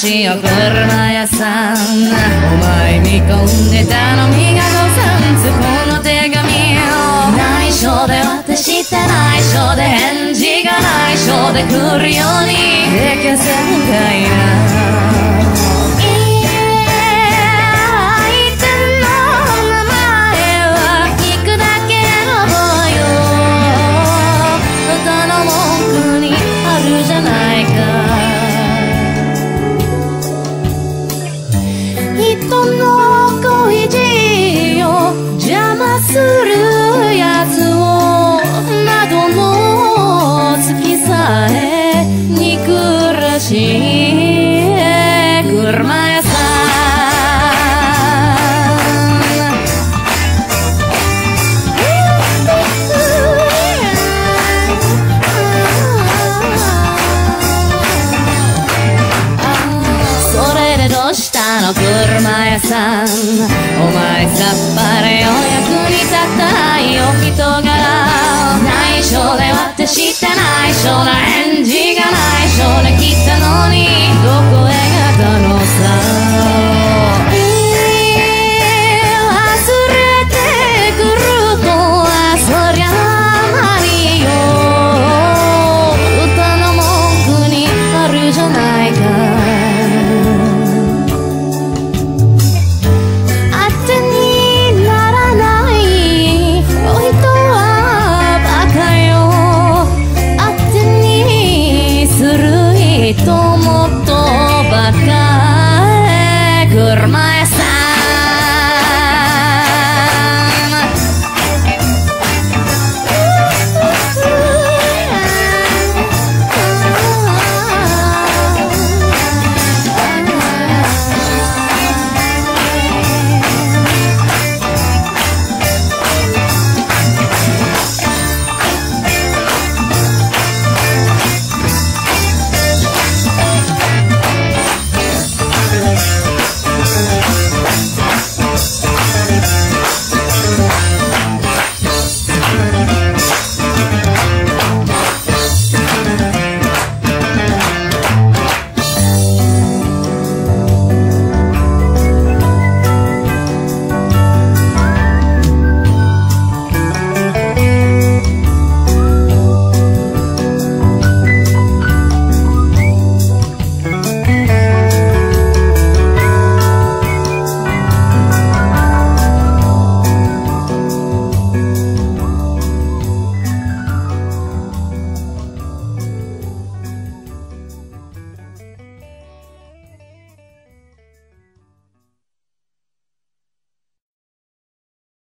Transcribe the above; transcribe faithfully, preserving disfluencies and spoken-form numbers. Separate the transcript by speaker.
Speaker 1: ちよ車屋さん、お前見込んで頼みがごさんつこの手紙を内緒で渡して内緒で返事が内緒で来るようにできゃせんかいな。じゃないか、人の恋路を邪魔するやつを窓の月さえ憎らしい車屋さん。車屋さん、お前さっぱりお役に立たないお人柄、内緒で渡して内緒な返事が内緒で来たのにどこへがったのさ。忘れてくるとはそりゃ何よ、歌の文句にあるじゃないか。ともっとバカへ車へ